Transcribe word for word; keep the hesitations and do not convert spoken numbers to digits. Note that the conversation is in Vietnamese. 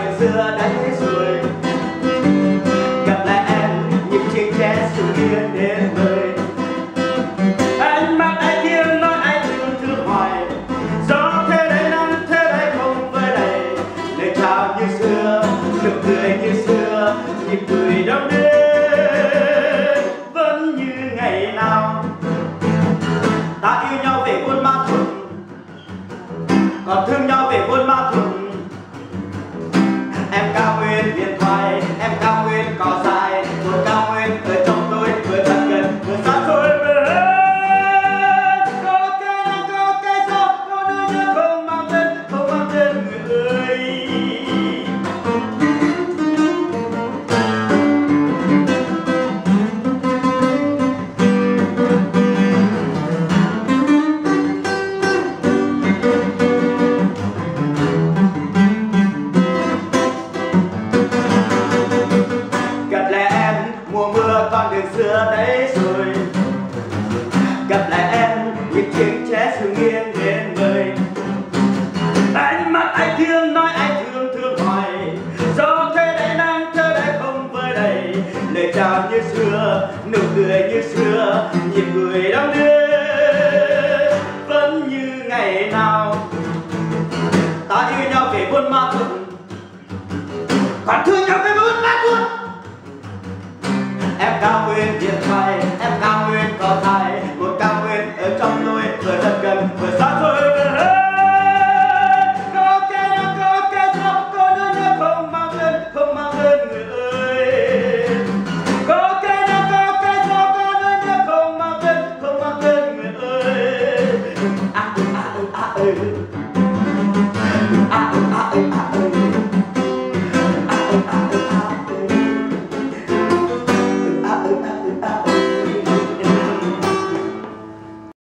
đường xưa đã thế rồi. Gặp lại em những chiếc ché sự yên đến vời. Ánh mắt ai thiêng nói anh thương thương hoài. Gió thế đây nắng thế đây không với đầy. Lời chào như xưa, nụ cười như xưa, nhịp cười đong đến vẫn như ngày nào. Ta yêu nhau về Buôn Ma Thuột, còn thương nhau về Buôn Ma Thuột. Em cao nguyên điện thoại, em cao nguyên cỏ dài, vừa cao nguyên ở trong tôi vừa thật gần vừa xa xôi. Có cây nắng có cây gió, có nỗi nhớ không mang tên, không mang tên người ơi. Mùa mưa con đường xưa đấy rồi. Gặp lại em những chiếc ché sự nghiêng đến vời. Ánh mắt anh thương nói anh thương thương hoài. Gió thế đấy nắng thế đấy không với đầy. Lời chào như xưa, nụ cười như xưa, nhịp cười đong đưa vẫn như ngày nào. Ta yêu nhau về Buôn Ma Thuột, còn thương nhau về Buôn Ma Thuột. Em cao nguyên điện thoại,